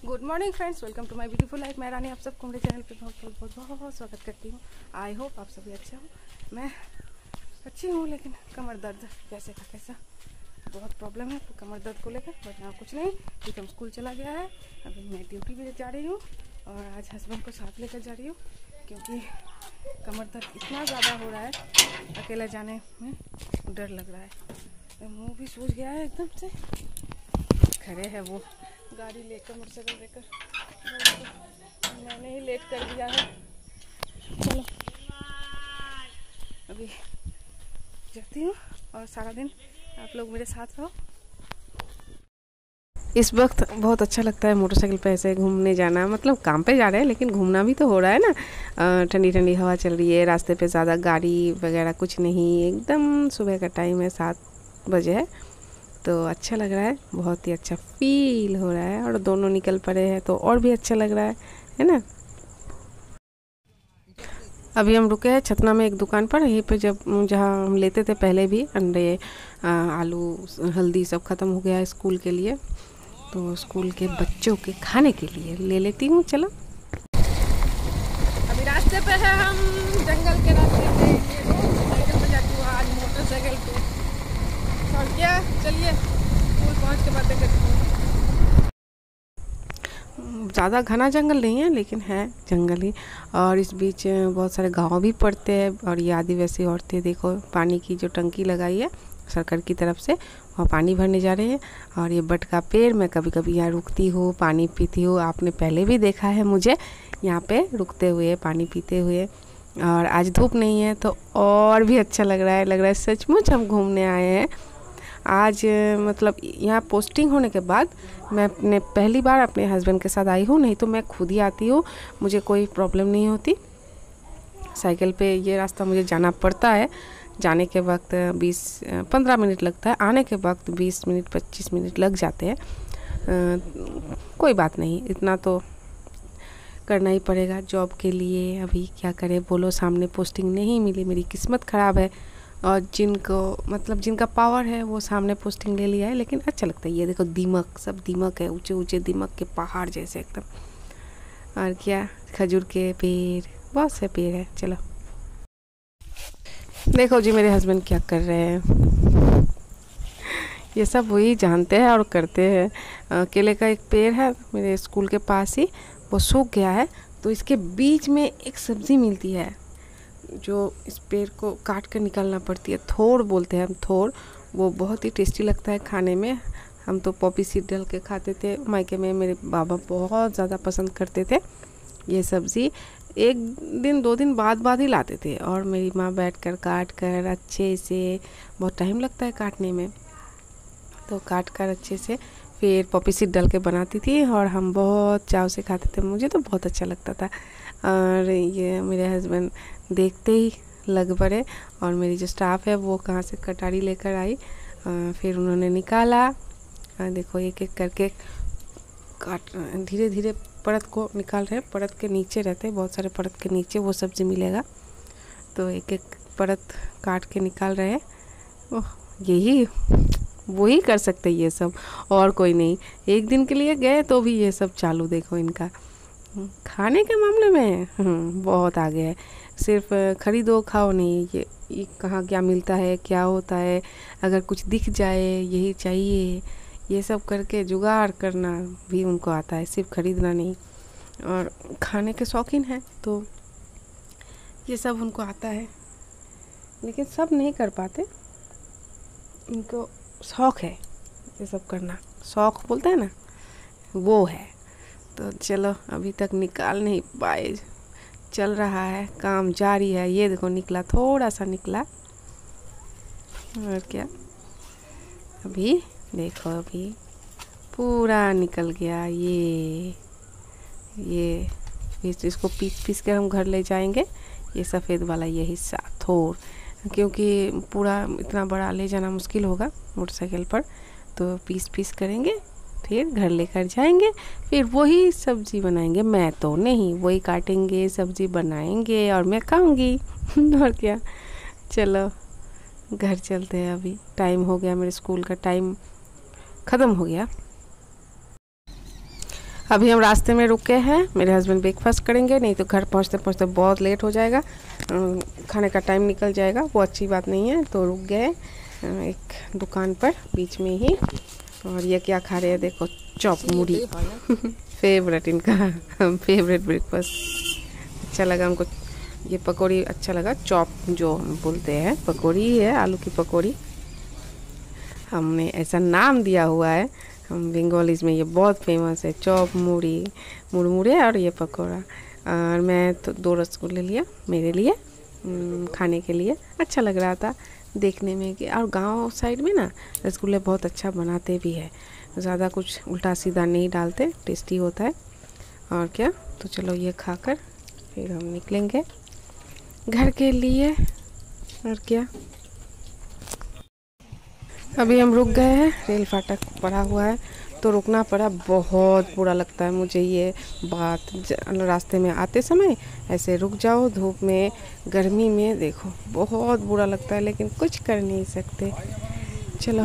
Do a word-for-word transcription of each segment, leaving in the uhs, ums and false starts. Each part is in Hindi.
Good morning friends, welcome to my beautiful life. मैं रानी आप सबको मेरे चैनल पे बहुत बहुत बहुत बहुत बहुत स्वागत करती हूँ। आई होप आप सभी अच्छे हो। मैं अच्छी हूँ, लेकिन कमर दर्द कैसे का कैसा बहुत प्रॉब्लम है तो कमर दर्द को लेकर। बट ना कुछ नहीं, एकदम स्कूल चला गया है। अभी मैं ड्यूटी भी जा रही हूँ और आज हस्बैंड को साथ लेकर जा रही हूँ, क्योंकि कमर दर्द इतना ज़्यादा हो रहा है, अकेला जाने में डर लग रहा है। मुँह भी सूज गया है एकदम से। खड़े है वो गाड़ी लेकर, मोटरसाइकिल लेकर, मैंने ही लेट कर दिया है। चलो अभी जाती हूँ और सारा दिन आप लोग मेरे साथ रहो। इस वक्त बहुत अच्छा लगता है मोटरसाइकिल पे ऐसे घूमने जाना। मतलब काम पे जा रहे हैं लेकिन घूमना भी तो हो रहा है ना। ठंडी ठंडी हवा चल रही है, रास्ते पे ज़्यादा गाड़ी वगैरह कुछ नहीं, एकदम सुबह का टाइम है, सात बजे है, तो अच्छा लग रहा है, बहुत ही अच्छा फील हो रहा है। और दोनों निकल पड़े हैं तो और भी अच्छा लग रहा है है ना। अभी हम रुके हैं छतना में एक दुकान पर। यहीं पे जब जहाँ हम लेते थे पहले भी अंडे, आलू, हल्दी सब ख़त्म हो गया है स्कूल के लिए, तो स्कूल के बच्चों के खाने के लिए ले लेती हूँ। चलो अभी रास्ते पे है, हम जंगल के रास्ते पे। साइकिल पे जाती हूँ आज, मोटरसाइकिल पे। और क्या, चलिए स्कूल पहुँच के बातें करती हूँ। ज़्यादा घना जंगल नहीं है लेकिन है जंगल ही, और इस बीच बहुत सारे गांव भी पड़ते हैं। और ये आदिवासी औरतें देखो, पानी की जो टंकी लगाई है सरकार की तरफ से, वहाँ पानी भरने जा रहे हैं। और ये बट का पेड़, मैं कभी कभी यहाँ रुकती हूँ, पानी पीती हूँ। आपने पहले भी देखा है मुझे यहाँ पे रुकते हुए, पानी पीते हुए। और आज धूप नहीं है तो और भी अच्छा लग रहा है। लग रहा है सचमुच हम घूमने आए हैं आज। मतलब यहाँ पोस्टिंग होने के बाद मैं अपने पहली बार अपने हस्बैंड के साथ आई हूँ, नहीं तो मैं खुद ही आती हूँ, मुझे कोई प्रॉब्लम नहीं होती। साइकिल पे ये रास्ता मुझे जाना पड़ता है, जाने के वक्त बीस पंद्रह मिनट लगता है, आने के वक्त बीस मिनट पच्चीस मिनट लग जाते हैं। कोई बात नहीं, इतना तो करना ही पड़ेगा जॉब के लिए। अभी क्या करें बोलो, सामने पोस्टिंग नहीं मिली, मेरी किस्मत ख़राब है। और जिनको मतलब जिनका पावर है वो सामने पोस्टिंग ले लिया है, लेकिन अच्छा लगता है। ये देखो दीमक, सब दीमक है, ऊंचे ऊंचे दीमक के पहाड़ जैसे एकदम। और क्या, खजूर के पेड़, बहुत से पेड़ है। चलो देखो जी मेरे हस्बैंड क्या कर रहे हैं, ये सब वही जानते हैं और करते हैं। केले का एक पेड़ है मेरे स्कूल के पास ही, वो सूख गया है, तो इसके बीच में एक सब्ज़ी मिलती है जो इस पेड़ को काट कर निकालना पड़ती है, थोड़ बोलते हैं हम, थोड़। वो बहुत ही टेस्टी लगता है खाने में। हम तो पॉपी सीड डाल के खाते थे मायके में, मेरे बाबा बहुत ज़्यादा पसंद करते थे ये सब्ज़ी। एक दिन दो दिन बाद बाद ही लाते थे, और मेरी माँ बैठकर काट कर अच्छे से, बहुत टाइम लगता है काटने में, तो काट कर अच्छे से फिर पॉपी सीड डाल के बनाती थी, और हम बहुत चाव से खाते थे। मुझे तो बहुत अच्छा लगता था। और ये मेरे हस्बैंड देखते ही लग पड़े, और मेरी जो स्टाफ है वो कहाँ से कटारी लेकर आई, फिर उन्होंने निकाला। देखो एक एक करके काट, धीरे धीरे परत को निकाल रहे हैं। परत के नीचे रहते हैं बहुत सारे, परत के नीचे वो सब्ज़ी मिलेगा, तो एक एक परत काट के निकाल रहे हैं। ओह, यही वही कर सकते ये सब, और कोई नहीं। एक दिन के लिए गए तो भी ये सब चालू, देखो इनका खाने के मामले में बहुत आगे है। सिर्फ खरीदो खाओ नहीं, ये, ये कहाँ क्या मिलता है, क्या होता है, अगर कुछ दिख जाए यही चाहिए, ये सब करके जुगाड़ करना भी उनको आता है, सिर्फ खरीदना नहीं। और खाने के शौकीन हैं तो ये सब उनको आता है, लेकिन सब नहीं कर पाते। इनको शौक़ है ये सब करना, शौक़ बोलते हैं ना, वो है। तो चलो अभी तक निकाल नहीं पाए, चल रहा है, काम जारी है। ये देखो निकला, थोड़ा सा निकला, और क्या, अभी देखो अभी पूरा निकल गया। ये ये इसको पीस पीस कर हम घर ले जाएंगे। ये सफ़ेद वाला ये हिस्सा थोड़, क्योंकि पूरा इतना बड़ा ले जाना मुश्किल होगा मोटरसाइकिल पर, तो पीस पीस करेंगे, फिर घर लेकर जाएंगे, फिर वही सब्ज़ी बनाएंगे। मैं तो नहीं, वही काटेंगे, सब्ज़ी बनाएंगे और मैं खाऊंगी और क्या। चलो घर चलते हैं, अभी टाइम हो गया, मेरे स्कूल का टाइम ख़त्म हो गया। अभी हम रास्ते में रुके हैं, मेरे हस्बैंड ब्रेकफास्ट करेंगे, नहीं तो घर पहुंचते पहुंचते बहुत लेट हो जाएगा, खाने का टाइम निकल जाएगा, वो अच्छी बात नहीं है। तो रुक गए एक दुकान पर बीच में ही। और ये क्या खा रहे हैं देखो, चॉप मुड़ी फेवरेट इनका फेवरेट ब्रेकफास्ट। अच्छा लगा हमको ये पकौड़ी, अच्छा लगा। चॉप जो बोलते हैं, पकौड़ी है, आलू की पकौड़ी, हमने ऐसा नाम दिया हुआ है हम बंगालीज़ में, ये बहुत फेमस है। चॉप मुड़ी, मुड़मुड़े और ये पकौड़ा। और मैं तो दो रसगुल्ले लिया मेरे लिए खाने के लिए, अच्छा लग रहा था देखने में कि। और गांव साइड में ना रसगुल्ले बहुत अच्छा बनाते भी है, ज़्यादा कुछ उल्टा सीधा नहीं डालते, टेस्टी होता है। और क्या, तो चलो ये खाकर फिर हम निकलेंगे घर के लिए। और क्या, अभी हम रुक गए हैं, रेल फाटक पड़ा हुआ है तो रुकना पड़ा। बहुत बुरा लगता है मुझे ये बात, रास्ते में आते समय ऐसे रुक जाओ धूप में, गर्मी में, देखो बहुत बुरा लगता है, लेकिन कुछ कर नहीं सकते। चलो,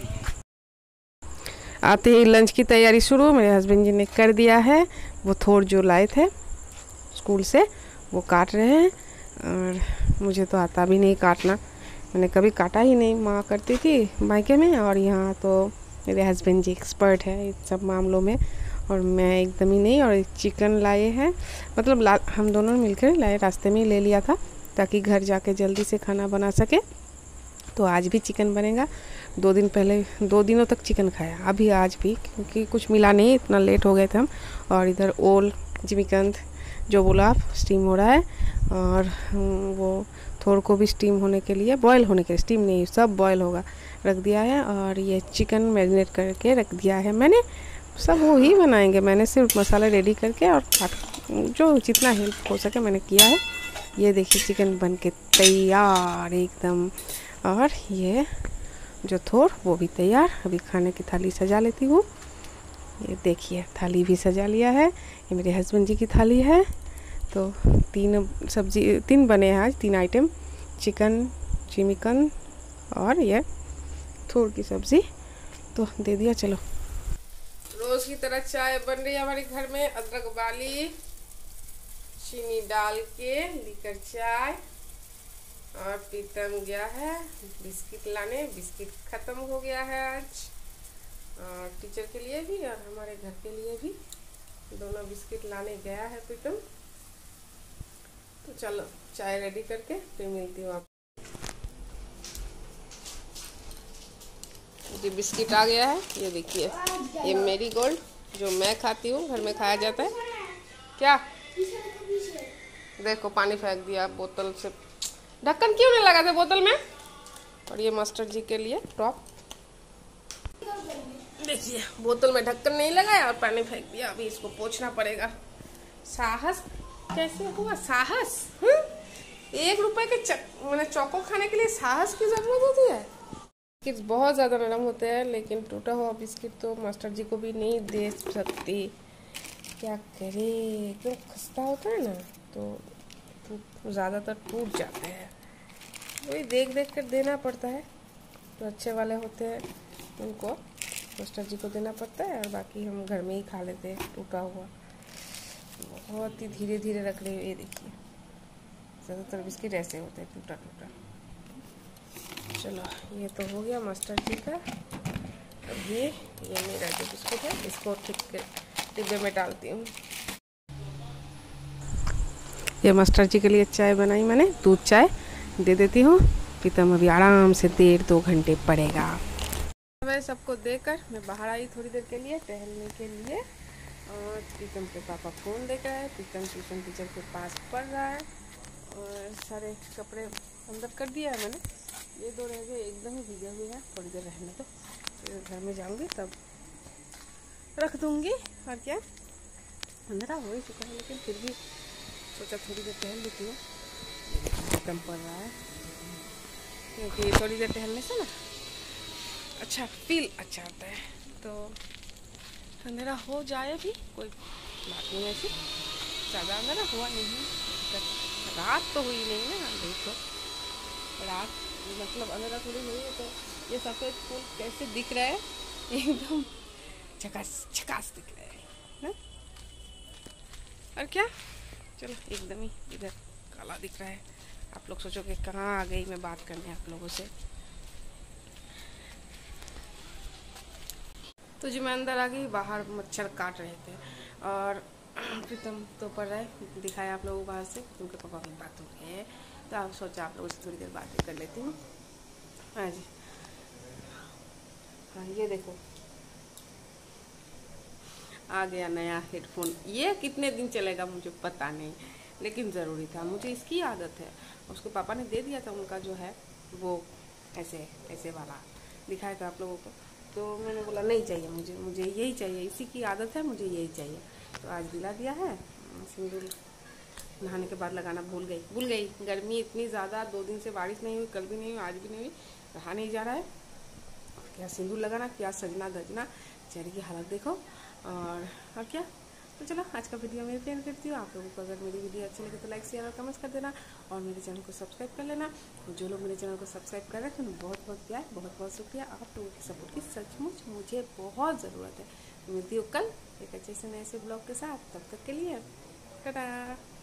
आते ही लंच की तैयारी शुरू मेरे हस्बैंड जी ने कर दिया है। वो थोड़ जो लाए थे स्कूल से वो काट रहे हैं, और मुझे तो आता भी नहीं काटना, मैंने कभी काटा ही नहीं। माँ करती थी मायके में, और यहाँ तो मेरे हस्बैंड जी एक्सपर्ट है इन सब मामलों में, और मैं एकदम ही नहीं। और चिकन लाए हैं, मतलब ला हम दोनों मिलकर लाए, रास्ते में ही ले लिया था ताकि घर जाके जल्दी से खाना बना सके। तो आज भी चिकन बनेगा। दो दिन पहले, दो दिनों तक चिकन खाया, अभी आज भी, क्योंकि कुछ मिला नहीं, इतना लेट हो गए थे हम। और इधर ओल जिमीकंद जो बोला आप, स्टीम हो रहा है, और वो थोड़ को भी स्टीम होने के लिए, बॉयल होने के लिए, स्टीम नहीं सब बॉयल होगा, रख दिया है। और ये चिकन मैरिनेट करके रख दिया है मैंने, सब वो ही बनाएंगे, मैंने सिर्फ मसाला रेडी करके और जो जितना हेल्प हो सके मैंने किया है। ये देखिए चिकन बन के तैयार एकदम, और ये जो थोड़ वो भी तैयार। अभी खाने की थाली सजा लेती हूँ। ये देखिए थाली भी सजा लिया है, ये मेरे हस्बैंड जी की थाली है। तो तीन सब्जी, तीन बने हैं आज, तीन आइटम, चिकन, चिमिकन और ये थोड़ की सब्ज़ी, तो दे दिया। चलो, रोज़ की तरह चाय बन रही है हमारे घर में, अदरक वाली, चीनी डाल के लीकर चाय। और प्रीतम गया है बिस्किट लाने, बिस्किट ख़त्म हो गया है आज, और टीचर के लिए भी और हमारे घर के लिए भी, दोनों बिस्किट लाने गया है प्रीतम। तो चलो चाय रेडी करके फिर मिलती हूँ आप। जी बिस्किट आ गया है, ये देखिए, ये मेरी गोल्ड जो मैं खाती हूँ, घर में खाया जाता है। क्या देखो, पानी फेंक दिया बोतल से, ढक्कन क्यों नहीं लगा था बोतल में। और ये मास्टर जी के लिए टॉप, देखिए बोतल में ढक्कन नहीं लगाया और पानी फेंक दिया, अभी इसको पोंछना पड़ेगा। साहस कैसे हुआ, साहस हुँ? एक रुपए के मैंने चौको खाने के लिए साहस की जरूरत होती है। बिस्किट बहुत ज़्यादा नरम होते हैं, लेकिन टूटा हुआ बिस्किट तो मास्टर जी को भी नहीं दे सकती, क्या करे, क्यों खस्ता होता है ना, तो ज़्यादातर टूट जाते हैं, वही देख देख कर देना पड़ता है। तो अच्छे वाले होते हैं उनको मास्टर जी को देना पड़ता है, और बाकी हम घर में ही खा लेते हैं टूटा हुआ। बहुत ही धीरे धीरे रख रही हूँ, ये देखिए ज़्यादातर बिस्किट ऐसे होते हैं टूटा टूटा। चलो ये तो हो गया मास्टर जी का। अब ये ये मेरा जो बिस्कुट है इसको ठीक डिब्बे में डालती हूँ। ये मास्टर जी के लिए चाय बनाई मैंने, दूध चाय दे देती हूँ। प्रीतम अभी आराम से डेढ़ दो घंटे पड़ेगा। वह सबको देकर मैं बाहर आई थोड़ी देर के लिए टहलने के लिए, और प्रीतम के पापा फ़ोन देख रहा है, प्रीतम ट्यूशन टीचर के पास पढ़ रहा है, और सारे कपड़े अंदर कर दिया है मैंने, ये दो रह गए एकदम ही भीगे हुए हैं, थोड़ी देर रहने दो, फिर घर में जाऊंगी तब रख दूंगी। और क्या, अंधेरा हो ही चुका है, लेकिन फिर भी सोचा थोड़ी देर टहल लेती हूँ। प्रीतम पड़ रहा है, क्योंकि थोड़ी देर टहलने से ना अच्छा फील अच्छा आता है। तो अंधेरा हो जाए भी कोई बात नहीं, ऐसी ज़्यादा अंधेरा हुआ नहीं है, रात तो हुई नहीं ना, देखो रात मतलब अंधेरा थोड़ी नहीं है। तो ये सफ़ेद फूल कैसे दिख रहा है, एकदम झकास झकास दिख रहा है ना, और क्या, चलो एकदम ही इधर काला दिख रहा है। आप लोग सोचोगे कहाँ आ गई मैं बात करने आप लोगों से। तो जी मैं अंदर आ गई, बाहर मच्छर काट रहे थे और प्रीतम तो पढ़ रहा है, दिखाया आप लोगों को बाहर से, उनके पापा की बात हो गई है तो आप सोचा आप लोगों से थोड़ी देर बातें कर लेती हूँ। हाँ जी, हाँ ये देखो आ गया नया हेडफोन। ये कितने दिन चलेगा मुझे पता नहीं, लेकिन ज़रूरी था, मुझे इसकी आदत है। उसके पापा ने दे दिया था उनका जो है वो ऐसे ऐसे वाला दिखाया था आप लोगों को, तो मैंने बोला नहीं चाहिए मुझे, मुझे यही चाहिए, इसी की आदत है, मुझे यही चाहिए। तो आज दिला दिया है। सिंदूर नहाने के बाद लगाना भूल गई भूल गई गर्मी इतनी ज़्यादा, दो दिन से बारिश नहीं हुई, कल भी नहीं हुई, आज भी नहीं हुई, रहा नहीं जा रहा है। क्या सिंदूर लगाना, क्या सजना धजना, चेहरे की हालत देखो। और और क्या, तो चलो आज का वीडियो मैं एंड करती हूँ। आप लोगों को अगर मेरी वीडियो अच्छी लगे तो लाइक शेयर और कमेंट्स कर देना और मेरे चैनल को सब्सक्राइब कर लेना। जो लोग मेरे चैनल को सब्सक्राइब कर रहे हैं उन्हें बहुत बहुत प्यार, बहुत बहुत शुक्रिया। आप लोगों की सपोर्ट की सचमुच मुझे बहुत ज़रूरत है। मिलती हूँ कल एक अच्छे से नए से ब्लॉग के साथ, तब तक के लिए टाटा।